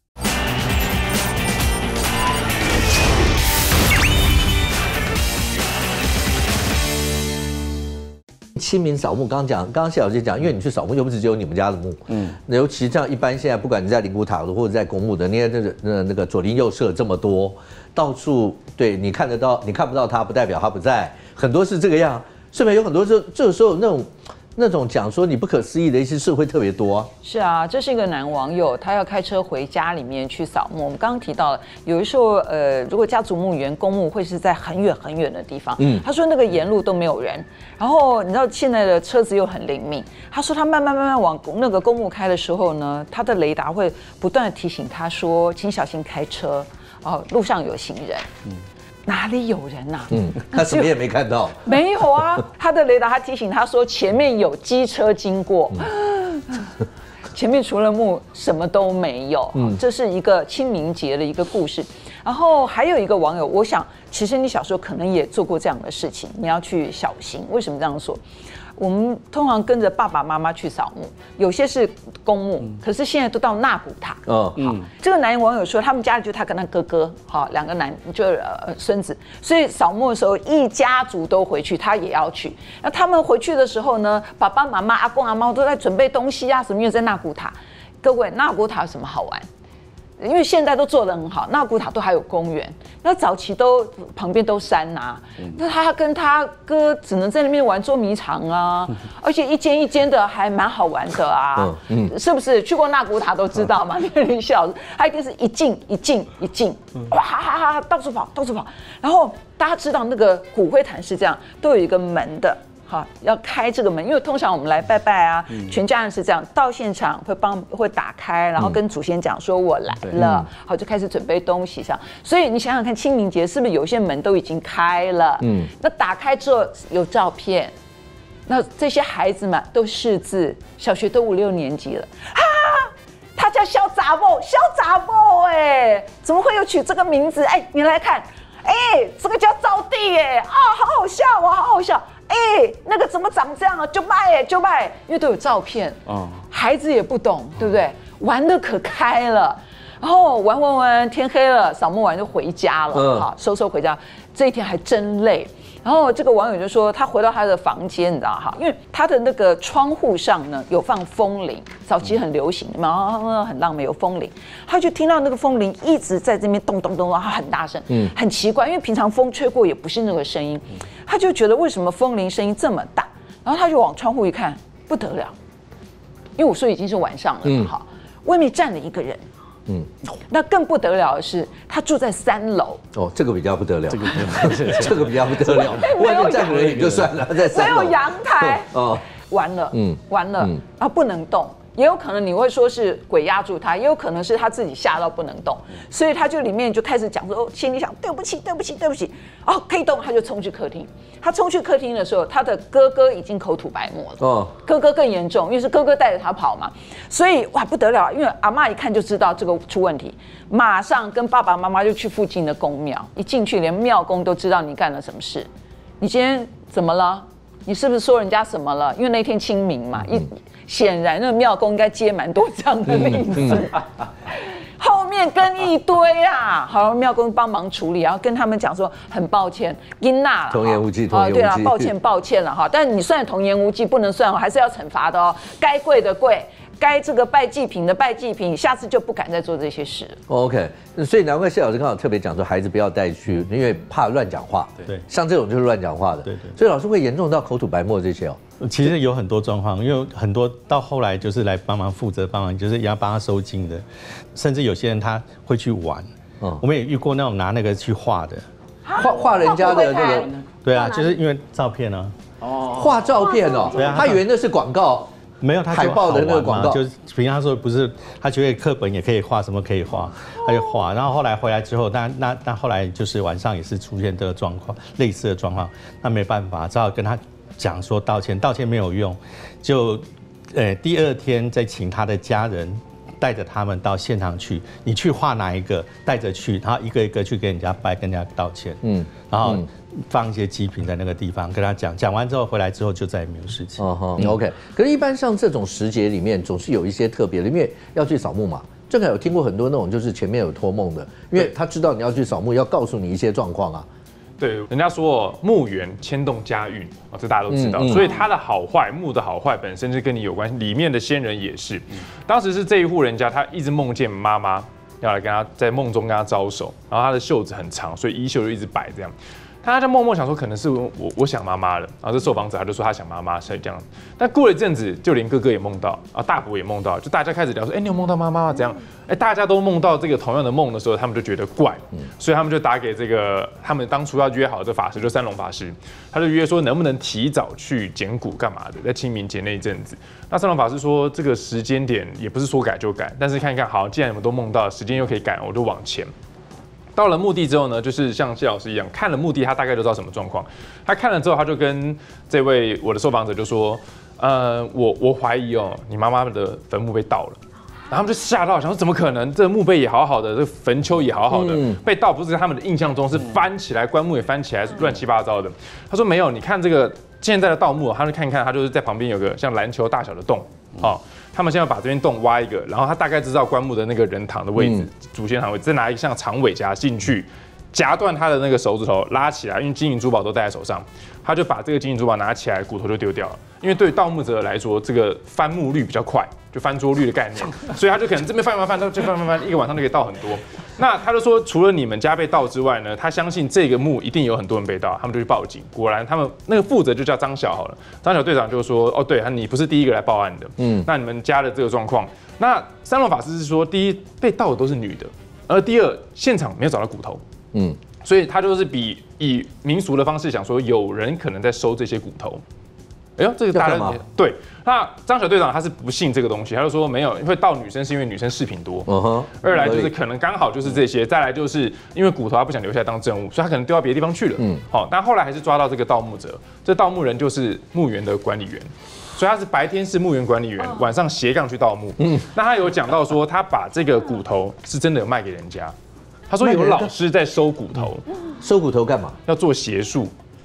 清明扫墓，刚刚讲，刚刚谢老师讲，因为你去扫墓又不是只有你们家的墓，嗯，尤其像一般现在不管你在灵骨塔或者在公墓的，你看那个那那个左邻右舍这么多，到处对你看得到，你看不到他，不代表他不在，很多是这个样，顺便有很多时候这个时候那种。那种讲说你不可思议的一些事会特别多啊。是啊，这是一个男网友，他要开车回家里面去扫墓。我们刚刚提到了，有的时候呃，如果家族墓园、公墓会是在很远很远的地方。嗯，他说那个沿路都没有人，然后你知道现在的车子又很灵敏。他说他慢慢慢慢往那个公墓开的时候呢，他的雷达会不断的提醒他说，请小心开车哦，路上有行人。嗯。哪里有人呐、啊？嗯， 他什么也没看到。 没有啊，他的雷达他提醒他说前面有机车经过，嗯、前面除了墓什么都没有。嗯，这是一个清明节的一个故事。然后还有一个网友，我想其实你小时候可能也做过这样的事情，你要去小心。为什么这样说？我们通常跟着爸爸妈妈去扫墓，有些是公墓，可是现在都到纳古塔。嗯嗯，这个男网友说，他们家里就他跟他哥哥，好两个男就是呃孙子，所以扫墓的时候一家族都回去，他也要去。那他们回去的时候呢，爸爸妈妈、阿公阿妈都在准备东西啊，什么因为在纳古塔。各位，纳古塔有什么好玩？因为现在都做得很好，纳古塔都还有公园，那早期都旁边都山呐、啊，那他跟他哥只能在那边玩捉迷藏啊，而且一间一间的还蛮好玩的啊，嗯，是不是？去过纳古塔都知道嘛，那个林老师，他一定是一进一进一进，哇哈哈哈，到处跑到处跑，然后大家知道那个骨灰坛是这样，都有一个门的。好，要开这个门，因为通常我们来拜拜啊，嗯、全家人是这样，到现场会帮会打开，然后跟祖先讲说我来了，嗯、好就开始准备东西上。所以你想想看，清明节是不是有些门都已经开了？嗯，那打开之后有照片，那这些孩子们都识字，小学都五六年级了啊。他叫小杂布，小杂布，哎，怎么会有取这个名字？哎，你来看，哎，这个叫招娣，哎，啊，好好笑，我好好笑。哎、欸，那个怎么长这样啊？就卖哎，就卖，因为都有照片。哦，孩子也不懂，对不对？玩得可开了，然后玩玩玩，天黑了，扫墓完就回家了。嗯，好，收收回家。这一天还真累。然后这个网友就说，他回到他的房间，你知道哈，因为他的那个窗户上呢有放风铃，早期很流行嘛，很浪漫，有风铃，他就听到那个风铃一直在这边咚咚咚，然后很大声，嗯，很奇怪，因为平常风吹过也不是那个声音，他就觉得为什么风铃声音这么大，然后他就往窗户一看，不得了，因为我说已经是晚上了嘛，哈、嗯，外面站了一个人。嗯，那更不得了的是，他住在三楼。哦， 这个比较不得了，这个这个比较不得了。外面站个人也就算了，在三楼没有阳台。哦，完了，嗯，完了，啊，不能动。也有可能你会说是鬼压住他，也有可能是他自己吓到不能动，所以他就里面就开始讲说，哦，心里想对不起，对不起，对不起。哦，可以动，他就冲去客厅。他冲去客厅的时候，他的哥哥已经口吐白沫了。哦，哥哥更严重，因为是哥哥带着他跑嘛，所以哇不得了，因为阿嬷一看就知道这个出问题，马上跟爸爸妈妈就去附近的公庙，一进去连庙公都知道你干了什么事，你今天怎么了？你是不是说人家什么了？因为那天清明嘛，一显然那个庙公应该接蛮多这样的例子。嗯嗯后面跟一堆啊，好，庙公帮忙处理，然后跟他们讲说很抱歉，因娜了， 童言无忌，童言无忌， 对了，抱歉抱歉了哈，但你算童言无忌不能算，还是要惩罚的哦，该跪的跪，该这个拜祭品的拜祭品，下次就不敢再做这些事。 OK， 所以难怪谢老师刚好特别讲说，孩子不要带去，因为怕乱讲话。对，像这种就是乱讲话的。对对。所以老师会严重到口吐白沫这些哦。 其实有很多状况，因为很多到后来就是来帮忙负责帮忙，就是要帮他收金的，甚至有些人他会去玩。嗯，我们也遇过那种拿那个去画的。 画画人家的那个， 对啊，就是因为照片啊， 哦，画照片哦，对啊，他以为那是广告。 没有，他海报的那个广告， 就是平常说不是，他觉得课本也可以画，什么可以画，他就画。然后后来回来之后，那那那后来就是晚上也是出现这个状况，类似的状况，那没办法，只好跟他讲说道歉，道歉没有用，就呃第二天再请他的家人带着他们到现场去，你去画哪一个，带着去，然后一个一个去跟人家拜，跟人家道歉，嗯，然后。放一些祭品在那个地方，跟他讲，讲完之后回来之后就再也没有事情。 哦哈、嗯、，OK。可是，一般像这种时节里面，总是有一些特别的，因为要去扫墓嘛。正好有听过很多那种，就是前面有托梦的，因为他知道你要去扫墓，要告诉你一些状况啊。 对，人家说墓园牵动家运啊，这大家都知道，嗯嗯、所以它的好坏，墓的好坏本身就跟你有关系，里面的先人也是。当时是这一户人家，他一直梦见妈妈要来跟他在梦中跟他招手，然后他的袖子很长，所以衣袖就一直摆这样。他在默默想说，可能是我我我想妈妈了，然后这受访者他就说他想妈妈是这样，但过了一阵子，就连哥哥也梦到，啊大伯也梦到，就大家开始聊说，哎、欸、你有梦到妈妈吗？怎样？哎、欸、大家都梦到这个同样的梦的时候，他们就觉得怪，所以他们就打给这个他们当初要约好的法师，就三龙法师，他就约说能不能提早去捡骨干嘛的，在清明节那一阵子。那三龙法师说这个时间点也不是说改就改，但是看一看好，既然你们都梦到，时间又可以改，我就往前。到了墓地之后呢，就是像谢老师一样，看了墓地，他大概就知道什么状况。他看了之后，他就跟这位我的受访者就说：“呃，我我怀疑哦，你妈妈的坟墓被盗了。”然后他们就吓到，想说怎么可能？这个墓碑也好好的，这个坟丘也好好的，嗯、被盗不是在他们的印象中是翻起来，棺木也翻起来，乱七八糟的。他说没有，你看这个现在的盗墓，他们看一看，他就是在旁边有个像篮球大小的洞，哦。他们现在把这边洞挖一个，然后他大概知道棺木的那个人躺的位置，嗯、祖先躺位置，再拿一个像长尾夹进去，夹断他的那个手指头，拉起来，因为金银珠宝都戴在手上，他就把这个金银珠宝拿起来，骨头就丢掉了。因为对于盗墓者来说，这个翻墓率比较快，就翻桌率的概念，所以他就可能这边翻翻翻，到这翻翻翻，一个晚上就可以盗很多。那他就说，除了你们家被盗之外呢，他相信这个墓一定有很多人被盗，他们就去报警。果然，他们那个负责就叫张小好了，张小队长就说，哦，对，你不是第一个来报案的，嗯，那你们家的这个状况，那三龙法师是说，第一被盗的都是女的，而第二现场没有找到骨头，嗯，所以他就是比以民俗的方式想说，有人可能在收这些骨头。哎呦，这个大家对，那张小队长他是不信这个东西，他就说没有，会盗女生是因为女生饰品多，嗯哼，二来就是可能刚好就是这些，再来就是因为骨头他不想留下来当证物，所以他可能丢到别的地方去了，嗯，好，但后来还是抓到这个盗墓者，这盗墓人就是墓园的管理员。所以他是白天是墓园管理员，晚上斜杠去盗墓。嗯，那他有讲到说，他把这个骨头是真的有卖给人家。他说有老师在收骨头， 收骨头干嘛？ 要做邪术。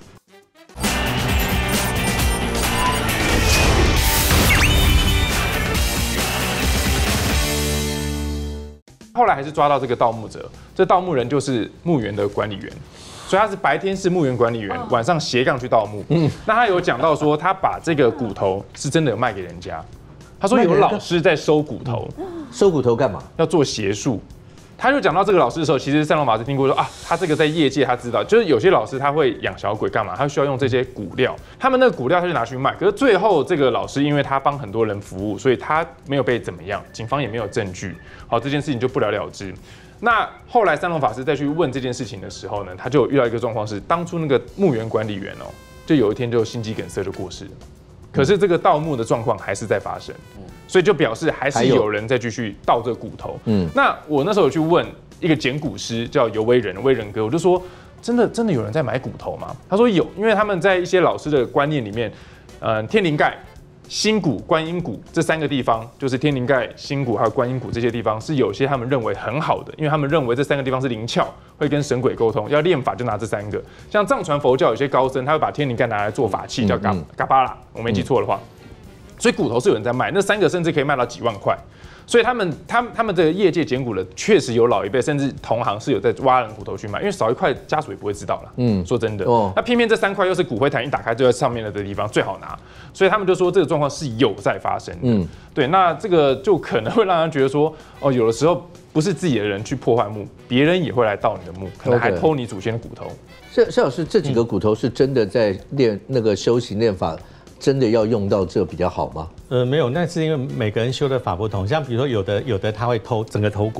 后来还是抓到这个盗墓者，这盗墓人就是墓园的管理员。所以他是白天是墓园管理员，晚上斜杠去盗墓。嗯，那他有讲到说，他把这个骨头是真的有卖给人家。他说有老师在收骨头， 收骨头干嘛？ 要做邪术。他就讲到这个老师的时候，其实三龙法师听过说啊，他这个在业界他知道，就是有些老师他会养小鬼干嘛？他需要用这些骨料，他们那个骨料他就拿去卖。可是最后这个老师因为他帮很多人服务，所以他没有被怎么样，警方也没有证据，好，这件事情就不了了之。那后来三龙法师再去问这件事情的时候呢，他就遇到一个状况是，当初那个墓园管理员哦，就有一天就心肌梗塞就过世了。可是这个盗墓的状况还是在发生，所以就表示还是有人在继续盗这个骨头。嗯，那我那时候有去问一个捡骨师，叫尤威仁威仁哥，我就说真的真的有人在买骨头吗？他说有，因为他们在一些老师的观念里面，嗯、呃，天灵盖、心骨、观音骨这三个地方，就是天灵盖、心骨还有观音骨这些地方，是有些他们认为很好的，因为他们认为这三个地方是灵窍，会跟神鬼沟通，要练法就拿这三个。像藏传佛教有些高僧，他会把天灵盖拿来做法器，叫嘎嘎巴拉，我没记错的话。所以骨头是有人在卖，那三个甚至可以卖到几万块。所以他们、他们、他们的业界捡骨的确实有老一辈，甚至同行是有在挖人骨头去卖，因为少一块家属也不会知道了。嗯，说真的，哦，那偏偏这三块又是骨灰坛一打开就在上面的地方最好拿，所以他们就说这个状况是有在发生的。嗯，对，那这个就可能会让人觉得说，哦，有的时候不是自己的人去破坏墓，别人也会来盗你的墓，可能还偷你祖先的骨头。 谢谢老师，这几个骨头是真的在练那个修行练法？真的要用到这比较好吗？ 呃，没有，那是因为每个人修的法不同。像比如说，有的有的他会偷整个头骨，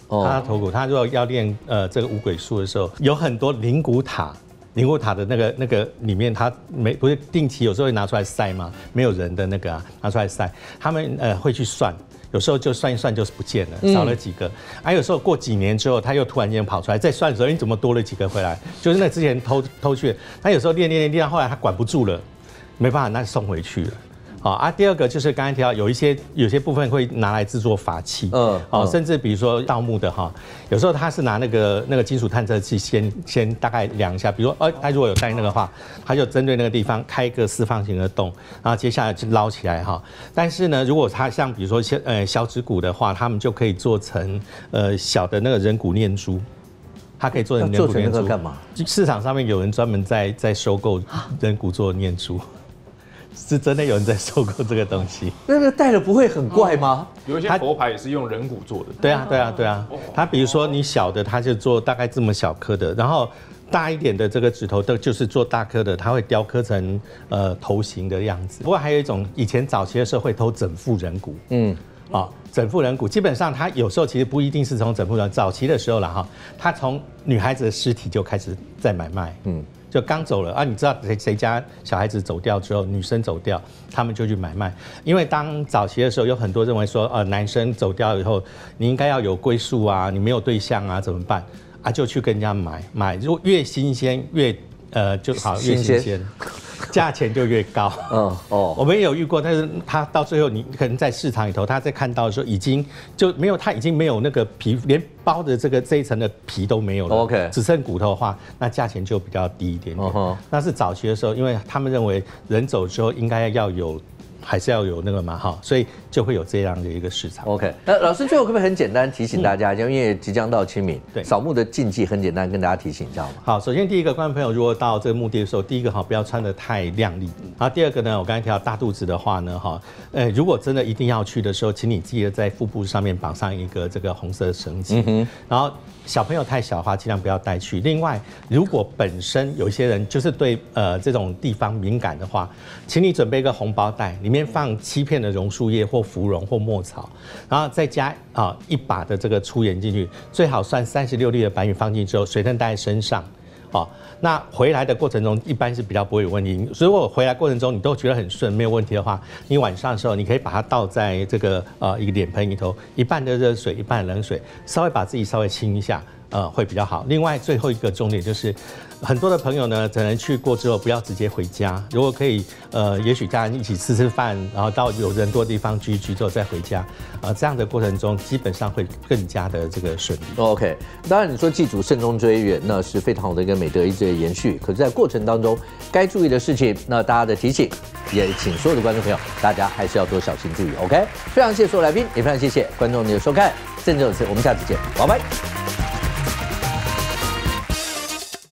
他头骨，他如果要练呃这个五鬼术的时候，有很多灵骨塔。灵骨塔的那个那个里面，他没不是定期有时候会拿出来晒吗？没有人的那个啊，拿出来晒，他们呃会去算，有时候就算一算就是不见了，少了几个。啊，有时候过几年之后，他又突然间跑出来，再算的时候，你怎么多了几个回来？就是那之前偷偷去，他有时候练练练练到后来他管不住了，没办法，那送回去了。好啊，第二个就是刚才提到有一些有些部分会拿来制作法器，嗯，好，甚至比如说盗墓的哈，有时候他是拿那个那个金属探测器先先大概量一下，比如说哦，他如果有带那个话，他就针对那个地方开一个四方形的洞，然后接下来就捞起来哈。但是呢，如果他像比如说小呃小指骨的话，他们就可以做成呃小的那个人骨念珠。它可以做成人骨念珠干嘛？ 市场上面有人专门在在收购人骨做念珠。是真的有人在收购这个东西， 那个戴了不会很怪吗？ 有一些佛牌也是用人骨做的。 对啊，对啊，对啊。它比如说你小的，它就做大概这么小颗的，然后大一点的这个指头都就是做大颗的，它会雕刻成呃头型的样子。不过还有一种，以前早期的时候会偷整副人骨，嗯，啊，整副人骨基本上它有时候其实不一定是从整副人，早期的时候了哈，它从女孩子的尸体就开始在买卖，嗯。就刚走了啊！你知道谁谁家小孩子走掉之后，女生走掉，他们就去买卖。因为当早期的时候，有很多认为说，呃，男生走掉以后，你应该要有归宿啊，你没有对象啊，怎么办？啊，就去跟人家买买，如果越新鲜越呃就好，越新鲜。价钱就越高。嗯哦，我们也有遇过，但是他到最后，你可能在市场里头，他在看到的时候，已经就没有，他已经没有那个皮，连包的这个这一层的皮都没有了。OK， 只剩骨头的话，那价钱就比较低一点点。Uh-huh. 那是早期的时候，因为他们认为人走之后应该要有。还是要有那个嘛哈，所以就会有这样的一个市场。OK， 那老师最后可不可以很简单提醒大家，因为即将到清明， 对扫墓的禁忌很简单，跟大家提醒一下嘛。 好，首先第一个，观众朋友如果到这个墓地的时候，第一个哈不要穿得太亮丽，然后第二个呢，我刚才提到大肚子的话呢哈，呃，如果真的一定要去的时候，请你记得在腹部上面绑上一个这个红色的绳结，嗯、然后。小朋友太小的话，尽量不要带去。另外，如果本身有一些人就是对呃这种地方敏感的话，请你准备一个红包袋，里面放七片的榕树叶或芙蓉或墨草，然后再加啊一把的这个粗盐进去，最好算三十六粒的白米放进去之后，随身带在身上。哦，那回来的过程中一般是比较不会有问题。所以如果回来过程中你都觉得很顺，没有问题的话，你晚上的时候你可以把它倒在这个呃一个脸盆里头，一半的热水，一半的冷水，稍微把自己稍微清一下，呃会比较好。另外最后一个重点就是，很多的朋友呢，可能去过之后不要直接回家，如果可以，呃，也许家人一起吃吃饭，然后到有人多的地方聚一聚之后再回家，呃，这样的过程中基本上会更加的这个顺利。 OK， 当然你说祭祖慎终追远，那是非常好的一个美德一直的延续。可是，在过程当中该注意的事情，那大家的提醒，也请所有的观众朋友，大家还是要多小心注意。OK， 非常谢谢所有来宾，也非常谢谢观众的收看，政治有词，我们下次见，拜拜。